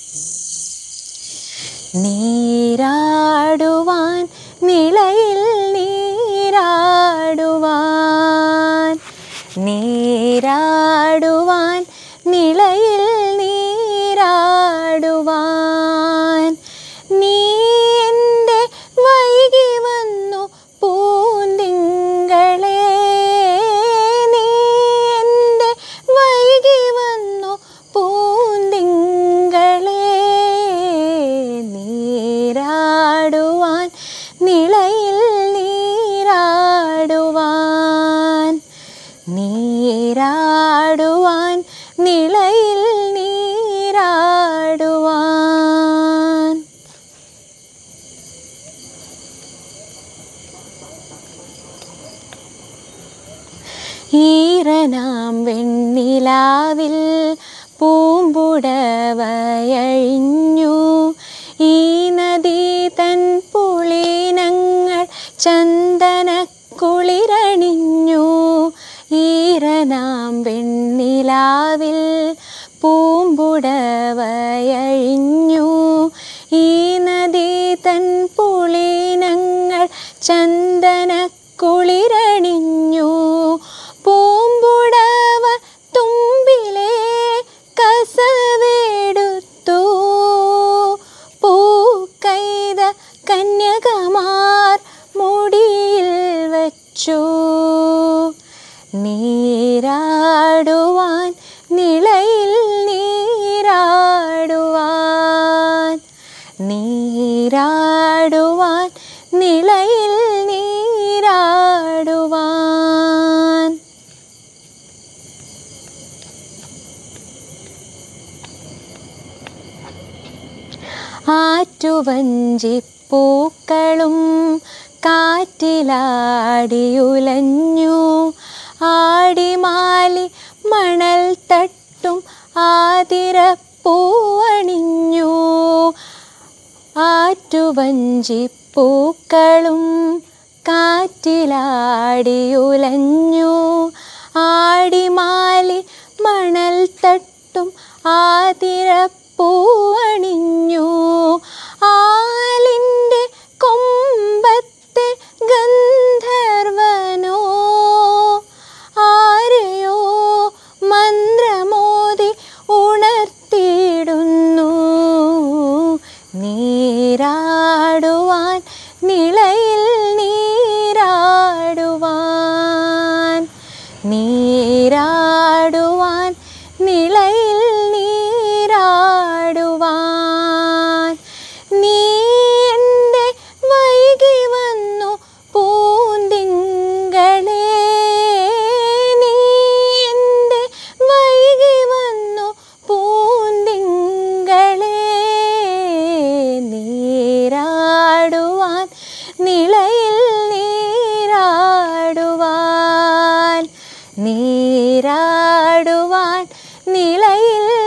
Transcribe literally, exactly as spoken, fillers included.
നീരാടുവാൻ നിളയിൽ നീരാടുവാൻ നീരാടുവാൻ നിളയിൽ നീരാടുവാൻ നീ എൻ്റെ വൈകി വന്നു പൂന്തിങ്കളേ നീ എൻ്റെ വൈകി വന്നു പൂന്തിങ്കളേ നീരാടുവാൻ നിളയിൽ നീരാടുവാൻ നീരാടുവാൻ നിളയിൽ നീരാടുവാൻ ഈറനാം വെണ്ണിലാവിൽ പൂമ്പുടവയഴിഞ്ഞു ഈ നദി തൻ പുളിനങ്ങൾ ചന്ദനക്കുളിരണിഞ്ഞു ഈറനാം വെണ്ണിലാവിൽ പൂമ്പുടവയഴിഞ്ഞു ഈ നദി തൻ പുളിനങ്ങൾ ചന്ദനക്കുളിരണിഞ്ഞു പൂമ്പുടവ തുമ്പിലെ കസവെടുത്തു പൂക്കൈത കന്യകമാർ മുടിയിൽ വച്ചു നീരാടുവാൻ നിളയിൽ നീരാടുവാൻ നീരാടുവാൻ നിളയിൽ നീരാടുവാൻ ആറ്റുവഞ്ചിപ്പൂക്കളും കാറ്റിലാടിയുലഞ്ഞു ആടിമാലി മണൽ തട്ടും ആതിരപ്പൂവണിഞ്ഞു ആറ്റുവഞ്ചിപ്പൂക്കളും കാറ്റിലാടിയുലഞ്ഞു ആടിമാലി മണൽ തട്ടും ആതിരപ്പൂവണിഞ്ഞു ആലിൻ്റെ കൊമ്പത്തെ ഗന്ധർവനോ ആരെയോ മന്ത്രമോദി ഉണർത്തിയിടുന്നു നീരാടുവാൻ നിളയിൽ നീരാടുവാൻ നീരാടുവാൻ നിളയിൽ നീരാടുവാൻ നീ എൻ്റെ വൈകി വന്നു പൂന്തിങ്കളേ നീ എൻ്റെ വൈകി വന്നു പൂന്തിങ്കളേ നീരാടുവാൻ നിളയിൽ നീരാടുവാൻ നീരാടുവാൻ നിളയിൽ